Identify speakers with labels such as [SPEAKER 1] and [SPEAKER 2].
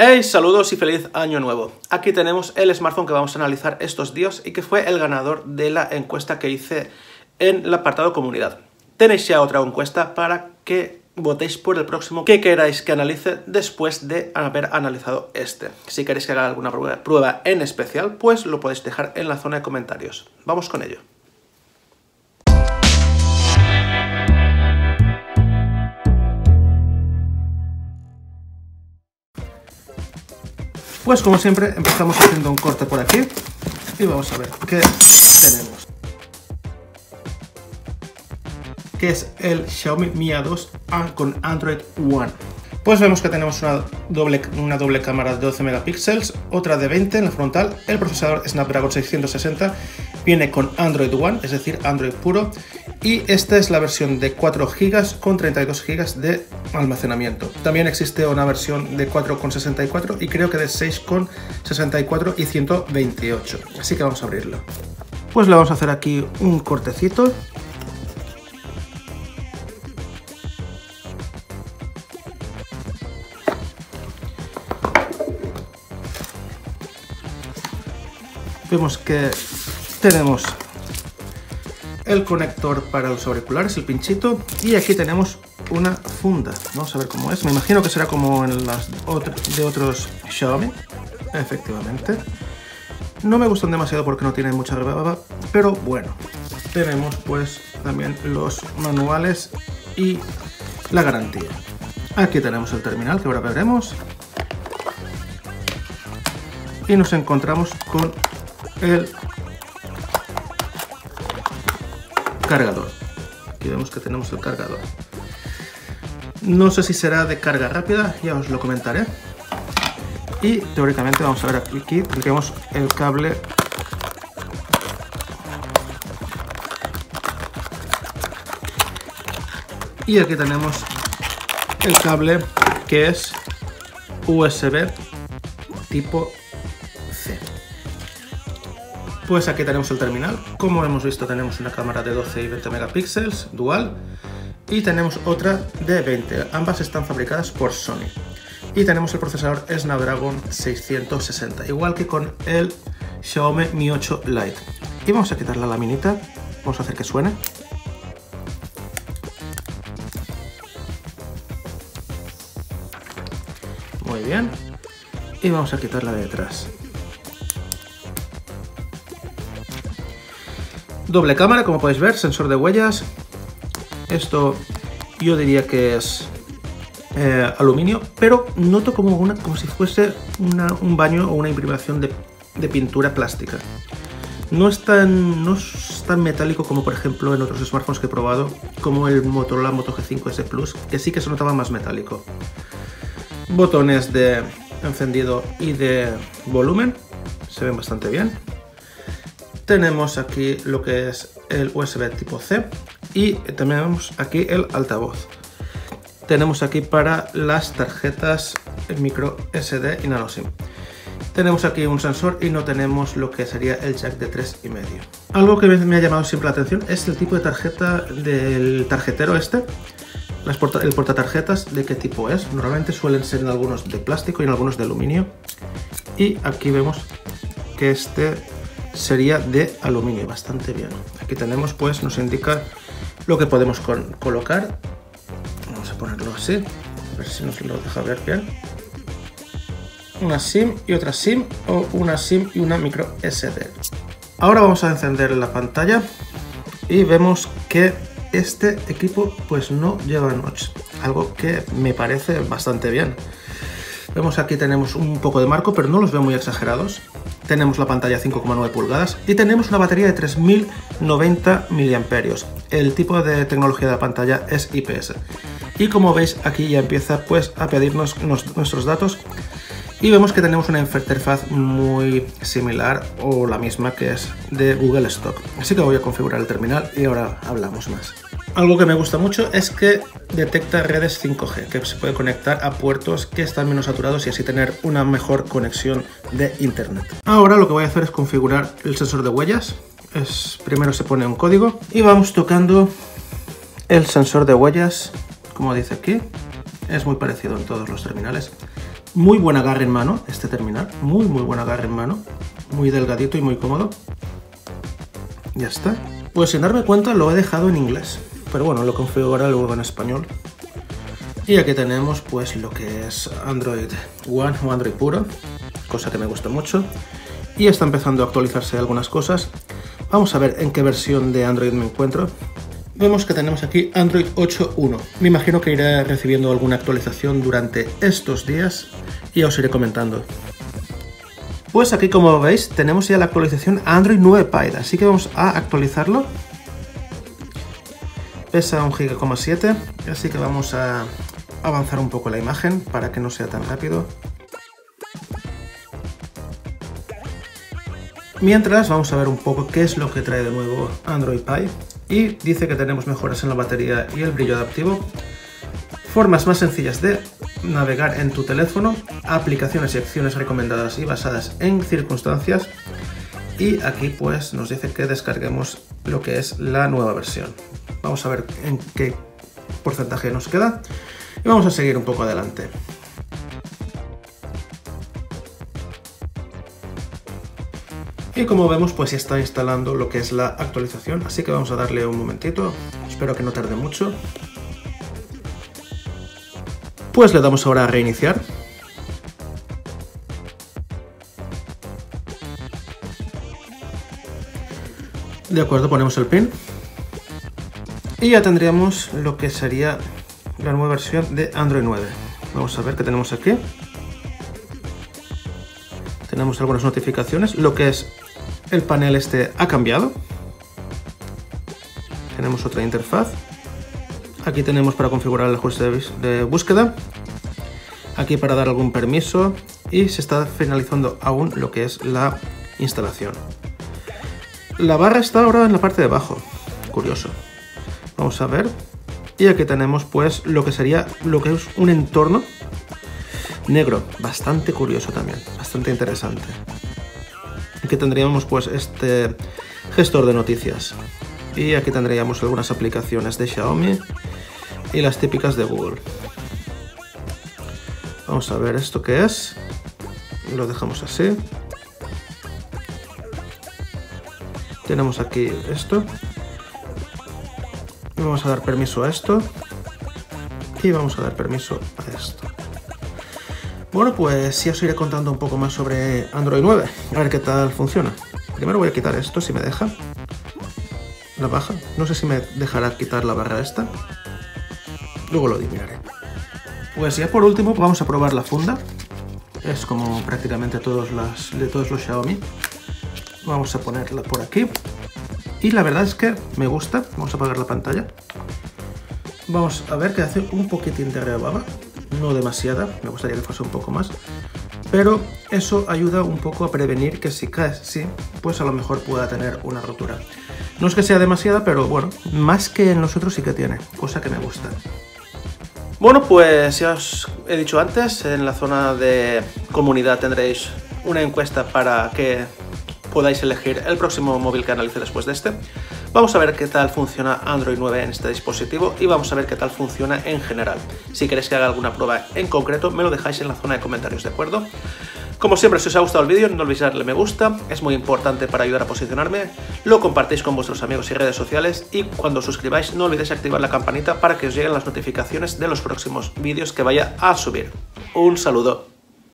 [SPEAKER 1] Hey, saludos y feliz año nuevo. Aquí tenemos el smartphone que vamos a analizar estos días y que fue el ganador de la encuesta que hice en el apartado comunidad. Tenéis ya otra encuesta para que votéis por el próximo que queráis que analice después de haber analizado este. Si queréis que haga alguna prueba en especial, pues lo podéis dejar en la zona de comentarios. Vamos con ello. Pues como siempre empezamos haciendo un corte por aquí y vamos a ver qué tenemos. Que es el Xiaomi Mi A2 con Android One. Pues vemos que tenemos una doble cámara de 12 megapíxeles, otra de 20 en la frontal, el procesador Snapdragon 660, viene con Android One, es decir, Android puro, y esta es la versión de 4 GB con 32 GB de almacenamiento. También existe una versión de 4,64 y creo que de 6,64 y 128, así que vamos a abrirlo. Pues le vamos a hacer aquí un cortecito. Vemos que tenemos el conector para los auriculares, el pinchito, y aquí tenemos una funda. Vamos a ver cómo es. Me imagino que será como en las de otros Xiaomi. Efectivamente. No me gustan demasiado porque no tienen mucha baba, pero bueno. Tenemos pues también los manuales y la garantía. Aquí tenemos el terminal que ahora veremos. Y nos encontramos con el cargador. Aquí vemos que tenemos el cargador. No sé si será de carga rápida, ya os lo comentaré. Y teóricamente vamos a ver aquí tenemos el cable y aquí tenemos el cable que es USB tipo C. Pues aquí tenemos el terminal. Como hemos visto, tenemos una cámara de 12 y 20 megapíxeles dual y tenemos otra de 20. Ambas están fabricadas por Sony. Y tenemos el procesador Snapdragon 660, igual que con el Xiaomi Mi 8 Lite. Y vamos a quitar la laminita. Vamos a hacer que suene. Muy bien. Y vamos a quitarla de detrás. Doble cámara, como podéis ver, sensor de huellas. Esto yo diría que es aluminio, pero noto como si fuese un baño o una imprimación de pintura plástica. No es tan metálico como por ejemplo en otros smartphones que he probado, como el Motorola Moto G5 S Plus, que sí que se notaba más metálico. Botones de encendido y de volumen, se ven bastante bien. Tenemos aquí lo que es el USB tipo C y también tenemos aquí el altavoz. Tenemos aquí para las tarjetas micro SD y nano SIM. Tenemos aquí un sensor y no tenemos lo que sería el jack de 3,5. Algo que me ha llamado siempre la atención es el tipo de tarjeta del tarjetero este. El portatarjetas, de qué tipo es. Normalmente suelen ser en algunos de plástico y en algunos de aluminio. Y aquí vemos que este sería de aluminio, bastante bien. Aquí tenemos, pues, nos indica lo que podemos colocar. Vamos a ponerlo así, a ver si nos lo deja ver bien. Una SIM y otra SIM, o una SIM y una micro SD. Ahora vamos a encender la pantalla y vemos que este equipo pues no lleva notch, algo que me parece bastante bien. Vemos aquí tenemos un poco de marco, pero no los veo muy exagerados. Tenemos la pantalla 5,9 pulgadas y tenemos una batería de 3090 mAh. El tipo de tecnología de la pantalla es IPS. Y como veis, aquí ya empieza pues a pedirnos nuestros datos. Y vemos que tenemos una interfaz muy similar o la misma que es de Google Stock. Así que voy a configurar el terminal y ahora hablamos más. Algo que me gusta mucho es que detecta redes 5G, que se puede conectar a puertos que están menos saturados y así tener una mejor conexión de internet. Ahora lo que voy a hacer es configurar el sensor de huellas. Primero se pone un código y vamos tocando el sensor de huellas, como dice aquí. Es muy parecido en todos los terminales. Muy buen agarre en mano este terminal, muy buen agarre en mano, muy delgadito y muy cómodo. Ya está. Pues sin darme cuenta lo he dejado en inglés, pero bueno, lo configuraré luego en español. Y aquí tenemos pues lo que es Android One o Android puro, cosa que me gusta mucho. Y está empezando a actualizarse algunas cosas. Vamos a ver en qué versión de Android me encuentro. Vemos que tenemos aquí Android 8.1. Me imagino que iré recibiendo alguna actualización durante estos días y ya os iré comentando. Pues aquí, como veis, tenemos ya la actualización a Android 9 Pie, así que vamos a actualizarlo. Pesa 1,7 GB, así que vamos a avanzar un poco la imagen para que no sea tan rápido. Mientras vamos a ver un poco qué es lo que trae de nuevo Android Pie. Y dice que tenemos mejoras en la batería y el brillo adaptivo, formas más sencillas de navegar en tu teléfono, aplicaciones y acciones recomendadas y basadas en circunstancias. Y aquí pues nos dice que descarguemos lo que es la nueva versión. Vamos a ver en qué porcentaje nos queda y vamos a seguir un poco adelante. Y como vemos, pues ya está instalando lo que es la actualización, así que vamos a darle un momentito, espero que no tarde mucho. Pues le damos ahora a reiniciar. De acuerdo, ponemos el pin. Y ya tendríamos lo que sería la nueva versión de Android 9. Vamos a ver qué tenemos aquí. Tenemos algunas notificaciones, lo que es el panel este ha cambiado. Tenemos otra interfaz. Aquí tenemos para configurar el ajuste de búsqueda. Aquí para dar algún permiso. Y se está finalizando aún lo que es la instalación. La barra está ahora en la parte de abajo. Curioso. Vamos a ver. Y aquí tenemos pues lo que sería lo que es un entorno negro. Bastante curioso también. Bastante interesante. Aquí tendríamos pues este gestor de noticias. Y aquí tendríamos algunas aplicaciones de Xiaomi y las típicas de Google. Vamos a ver esto qué es. Lo dejamos así. Tenemos aquí esto. Vamos a dar permiso a esto. Y vamos a dar permiso a esto. Bueno, pues ya os iré contando un poco más sobre Android 9. A ver qué tal funciona. Primero voy a quitar esto, si me deja. La baja. No sé si me dejará quitar la barra esta. Luego lo miraré. Pues ya por último vamos a probar la funda. Es como prácticamente todos los Xiaomi. Vamos a ponerla por aquí. Y la verdad es que me gusta. Vamos a apagar la pantalla. Vamos a ver que hace un poquitín de rebaba. No demasiada, me gustaría que fuese un poco más. Pero eso ayuda un poco a prevenir que si caes así, pues a lo mejor pueda tener una rotura. No es que sea demasiada, pero bueno, más que en los otros sí que tiene, cosa que me gusta. Bueno, pues ya os he dicho antes, en la zona de comunidad tendréis una encuesta para que podáis elegir el próximo móvil que analice después de este. Vamos a ver qué tal funciona Android 9 en este dispositivo y vamos a ver qué tal funciona en general. Si queréis que haga alguna prueba en concreto, me lo dejáis en la zona de comentarios, ¿de acuerdo? Como siempre, si os ha gustado el vídeo, no olvidéis darle me gusta, es muy importante para ayudar a posicionarme, lo compartís con vuestros amigos y redes sociales y cuando os suscribáis no olvidéis activar la campanita para que os lleguen las notificaciones de los próximos vídeos que vaya a subir. Un saludo.